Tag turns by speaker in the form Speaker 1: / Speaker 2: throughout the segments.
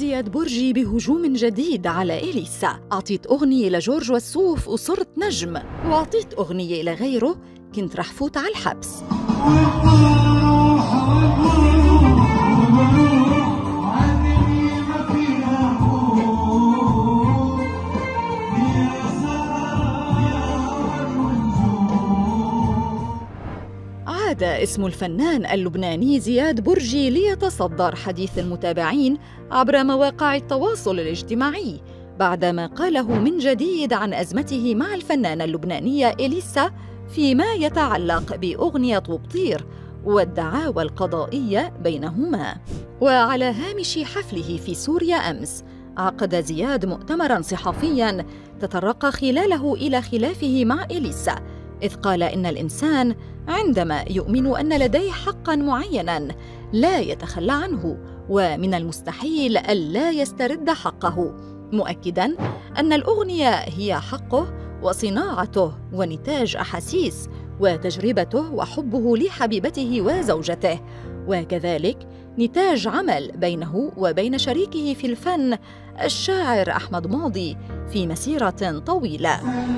Speaker 1: زياد برجي بهجوم جديد على إليسا. أعطيت أغنية لجورج وسوف وصرت نجم، وأعطيت أغنية لغيره كنت رح فوت على الحبس. عاد اسم الفنان اللبناني زياد برجي ليتصدر حديث المتابعين عبر مواقع التواصل الاجتماعي بعدما قاله من جديد عن أزمته مع الفنانة اللبنانية إليسا فيما يتعلق بأغنية وبطير والدعاوى القضائية بينهما. وعلى هامش حفله في سوريا أمس عقد زياد مؤتمراً صحفياً تطرق خلاله إلى خلافه مع إليسا، إذ قال إن الإنسان عندما يؤمن أن لديه حقاً معيناً لا يتخلى عنه، ومن المستحيل ألا يسترد حقه، مؤكداً أن الأغنية هي حقه وصناعته ونتاج أحاسيس وتجربته وحبه لحبيبته وزوجته، وكذلك نتاج عمل بينه وبين شريكه في الفن الشاعر أحمد ماضي في مسيرة طويلة.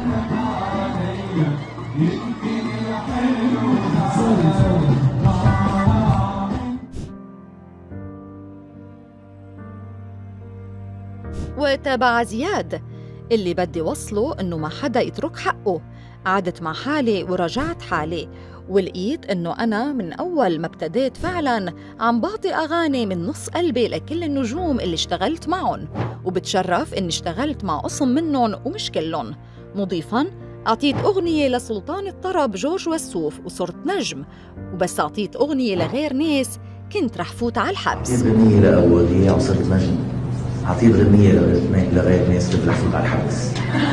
Speaker 1: وتابع زياد: اللي بدي وصله إنه ما حدا يترك حقه، قعدت مع حالي ورجعت حالي ولقيت إنه أنا من أول ما ابتديت فعلاً عم بعطي أغاني من نص قلبي لكل النجوم اللي اشتغلت معهم، وبتشرف إني اشتغلت مع قسم منهم ومش كلهم، مضيفاً أعطيت أغنية لسلطان الطرب جورج وسوف وصرت نجم، وبس أعطيت أغنية لغير ناس كنت رح فوت على الحبس.
Speaker 2: غنية لأولية وصرت نجم، أعطيت غنية لغير ناس كنت رح فوت على الحبس.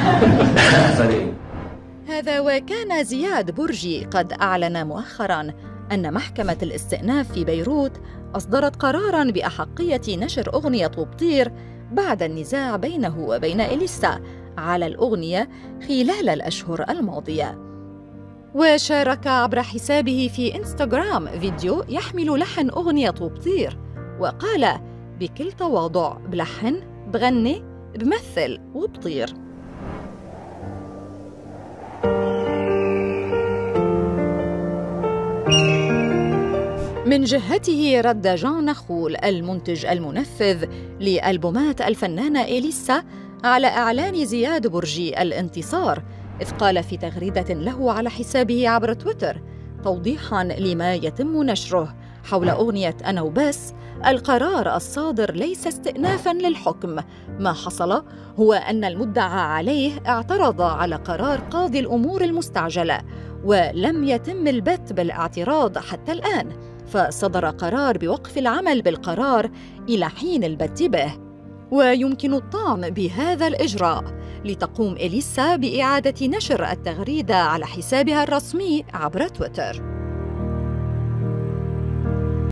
Speaker 1: هذا وكان زياد برجي قد أعلن مؤخراً أن محكمة الاستئناف في بيروت أصدرت قراراً بأحقية نشر أغنية وبطير بعد النزاع بينه وبين إليسا على الأغنية خلال الأشهر الماضية. وشارك عبر حسابه في إنستغرام فيديو يحمل لحن أغنية وبطير، وقال بكل تواضع: بلحن، بغني، بمثل وبطير. من جهته رد جان نخول المنتج المنفذ لألبومات الفنانة إليسا على إعلان زياد برجي الانتصار، إذ قال في تغريدة له على حسابه عبر تويتر توضيحاً لما يتم نشره حول أغنية أنا وبس: القرار الصادر ليس استئنافاً للحكم، ما حصل هو أن المدعى عليه اعترض على قرار قاضي الأمور المستعجلة ولم يتم البت بالاعتراض حتى الآن، فصدر قرار بوقف العمل بالقرار إلى حين البت به، ويمكن الطعن بهذا الإجراء لتقوم إليسا بإعادة نشر التغريدة على حسابها الرسمي عبر تويتر.